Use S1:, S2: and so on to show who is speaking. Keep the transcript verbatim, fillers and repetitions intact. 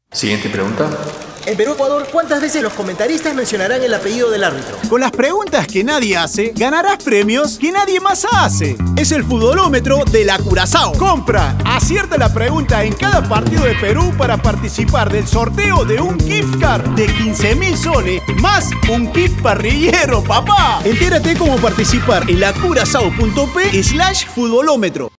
S1: Siguiente pregunta.
S2: En Perú-Ecuador, ¿cuántas veces los comentaristas mencionarán el apellido del árbitro?
S3: Con las preguntas que nadie hace, ganarás premios que nadie más hace. Es el futbolómetro de la Curazao. Compra, acierta la pregunta en cada partido de Perú para participar del sorteo de un gift card de quince mil soles más un kit parrillero, papá. Entérate cómo participar en la curazao punto p slash futbolómetro.